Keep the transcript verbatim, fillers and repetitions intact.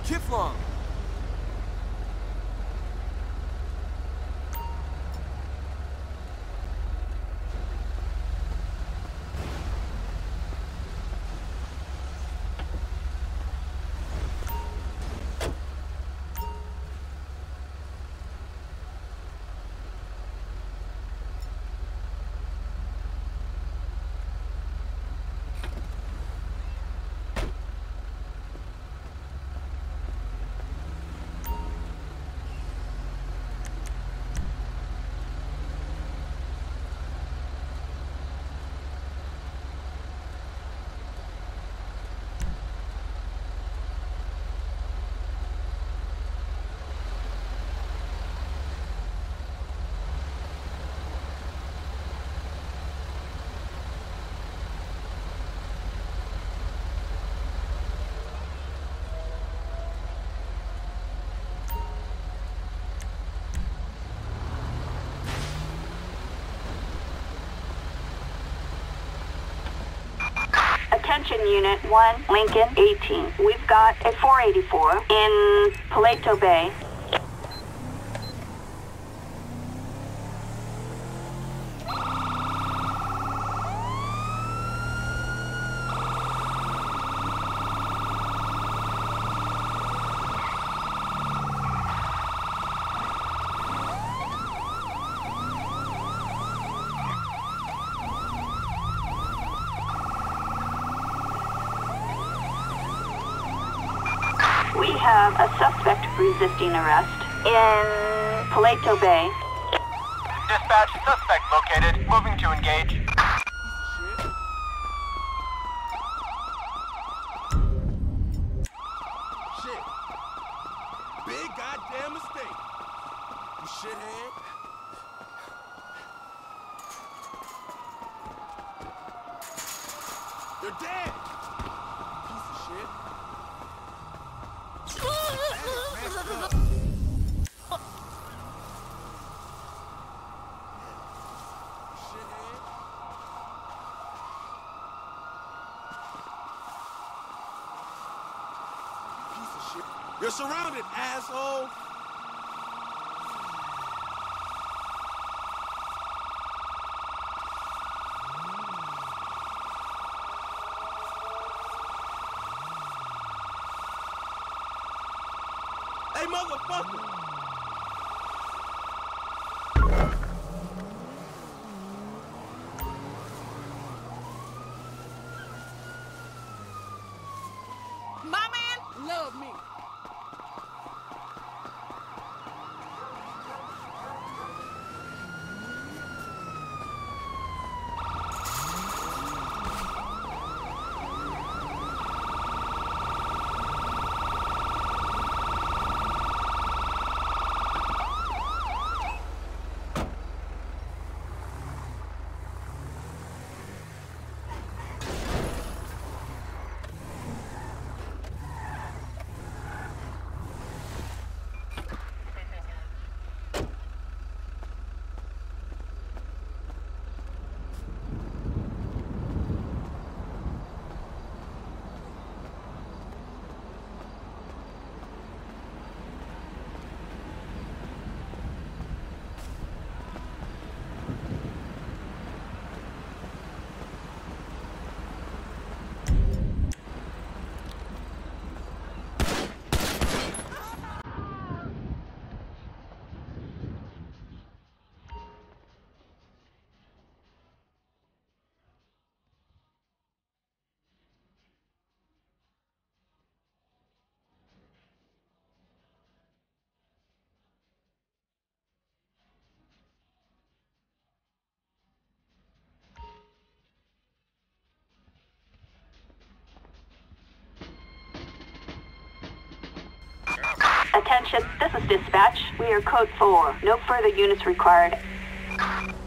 Kiflong. Attention Unit one, Lincoln eighteen. We've got a four eighty-four in Paleto Bay. We have a suspect resisting arrest in Paleto Bay. Dispatch, suspect located. Moving to engage. Shit. Big goddamn mistake. You shithead. They're dead. Piece of shit. You're surrounded, asshole! Hey, motherfucker! My man love me. Attention, this is dispatch. We are code four. No further units required.